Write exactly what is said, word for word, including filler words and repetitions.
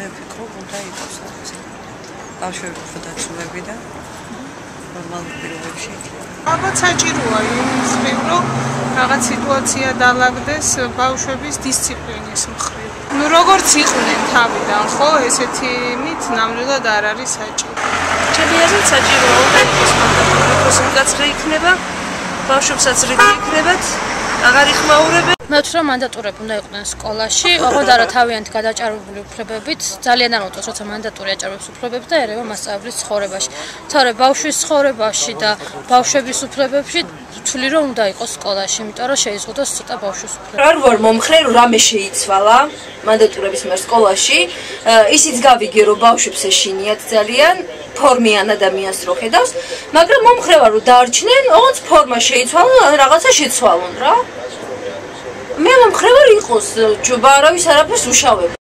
ვფიქრობ, უნდა იყოს რაღაც. ბავშვები უფრო დაცულები და ნორმალურ პირობებში იქნება. ალბათ საჭიროა იმის მხრივ, რომ რაღაც სიტუაცია დაალაგდეს ბავშვების დისციპლინის მხრივ. ნუ როგორც იყვნენ თავიდან, ხო, ესეთი მით ნამდვილად არ არის საჭირო. ჩემი აზრით საჭიროა უნდა იყოს მანდატური, რომ მკაცრი იქნება, ბავშვებსაც რიგი იქნებათ, აღარ იხმაურებენ. მე ვთქვი, რომ მანდატურები უნდა იყვნენ სკოლაში, ოღონდ არა თავიანთი გადაჭარბებული უფლებებით, ძალიან არ მოწონს, როცა მანდატური აჭარბებს უფლებებს და ერევა მასწავლებლის ცხოვრებაში. თორე ბავშვის ცხოვრებაში და ბავშვების უფლებებში ვთვლი, რომ უნდა იყოს სკოლაში, იმიტომ რომ შეიზღუდოს ცოტა ბავშვის უფლებები. არ ვარ მომხრე, რომ რამე შეიცვალა მანდატურების მიერ სკოლაში, ისიც გავიგე, რომ ბავშვებს ეშინიათ ძალიან, ფორმიან ადამიანს რო ხედავს, მაგრამ მომხრე ვარ, რომ დაარჩნენ, ოღონდ ფორმა შეიცვალონ, რაღაცა შეცვალონ რა. მე მომხრე ვარ იყოს ჯობა არავის არაფერს უშავებ.